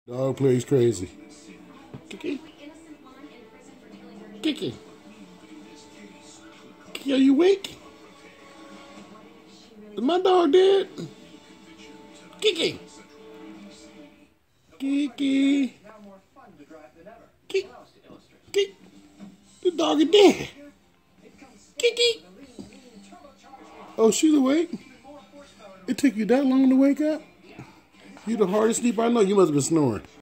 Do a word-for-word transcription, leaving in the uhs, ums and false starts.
Dog plays crazy. Kiki. Kiki. Kiki, are you awake? Is my dog dead? Kiki. Kiki. Kiki. Kiki. The dog is dead. Kiki. Oh, she's awake? It took you that long to wake up? You the hardest sleeper I know. You must have been snoring.